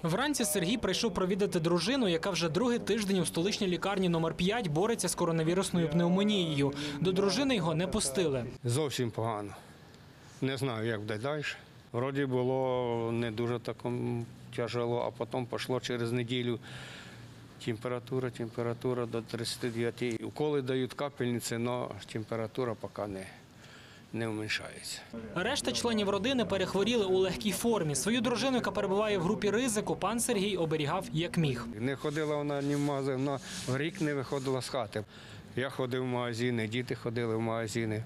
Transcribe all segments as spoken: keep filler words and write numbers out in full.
Вранці Сергій прийшов провідати дружину, яка вже другий тиждень у столичній лікарні номер п'ять бореться з коронавірусною пневмонією. До дружини його не пустили. Зовсім погано. Не знаю, як буде далі. Вроді було не дуже так тяжело, а потім пішло через неділю. Температура, температура до тридцяти дев'яти. Уколи дають капельниці, але температура поки не, не зменшується. Решта членів родини перехворіли у легкій формі. Свою дружину, яка перебуває в групі ризику, пан Сергій оберігав як міг. Не ходила вона ні в магазин, вона в рік не виходила з хати. Я ходив в магазини, діти ходили в магазини.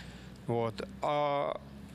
От. А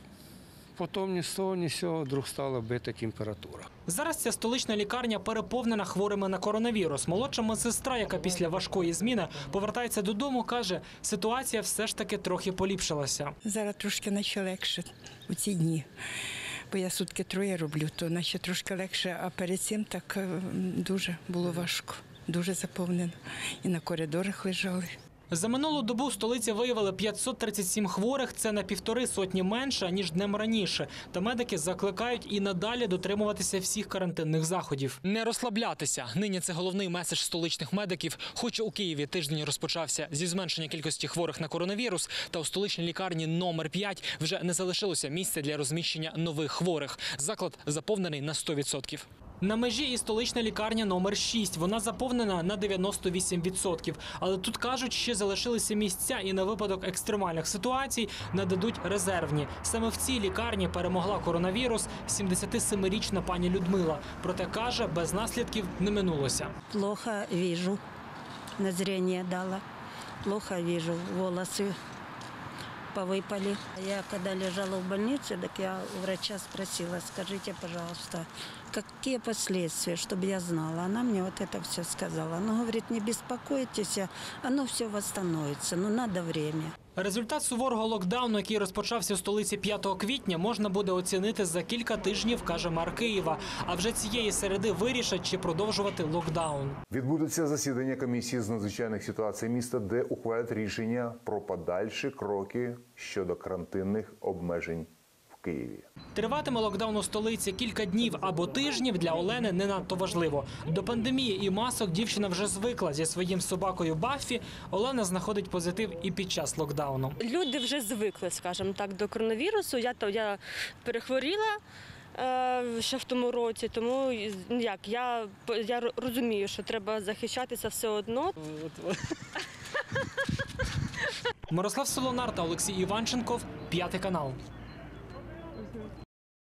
потім ні з того, ні з цього вдруг стала бити температура. Зараз ця столична лікарня переповнена хворими на коронавірус. Молодша медсестра, яка після важкої зміни повертається додому, каже, ситуація все ж таки трохи поліпшилася. Зараз трошки наче легше у ці дні. Бо я сутки троє роблю, то наче трошки легше, а перед цим так дуже було важко, дуже заповнено. І на коридорах лежали. За минулу добу в столиці виявили п'ятсот тридцять сім хворих, це на півтори сотні менше, ніж днем раніше. Та медики закликають і надалі дотримуватися всіх карантинних заходів. Не розслаблятися. Нині це головний меседж столичних медиків. Хоч у Києві тиждень розпочався зі зменшення кількості хворих на коронавірус, та у столичній лікарні номер п'ять вже не залишилося місця для розміщення нових хворих. Заклад заповнений на сто відсотків. На межі і столична лікарня номер шість. Вона заповнена на дев'яносто вісім відсотків. Але тут, кажуть, ще залишилися місця і на випадок екстремальних ситуацій нададуть резервні. Саме в цій лікарні перемогла коронавірус сімдесятисемирічна пані Людмила. Проте, каже, без наслідків не минулося. Плохо вижу, на зрение дала. Плохо вижу, волосы повыпали. Я когда лежала в больнице, так я у врача спросила, скажите, пожалуйста, какие последствия, чтобы я знала. Она мне вот это все сказала. Она говорит, не беспокойтесь, оно все восстановится, но надо время. Результат суворого локдауну, який розпочався в столиці п'ятого квітня, можна буде оцінити за кілька тижнів, каже мер Києва. А вже цієї середи вирішать, чи продовжувати локдаун. Відбудуться засідання комісії з надзвичайних ситуацій міста, де ухвалять рішення про подальші кроки щодо карантинних обмежень в Києві. Триватиме локдаун у столиці кілька днів або тижнів, для Олени не надто важливо. До пандемії і масок дівчина вже звикла. Зі своїм собакою Баффі Олена знаходить позитив і під час локдауну. Люди вже звикли, скажімо так, до коронавірусу. Я, то, я перехворіла е, ще в тому році, тому як, я, я розумію, що треба захищатися все одно. Мирослав Солонар та Олексій Іванченков, п'ятий канал.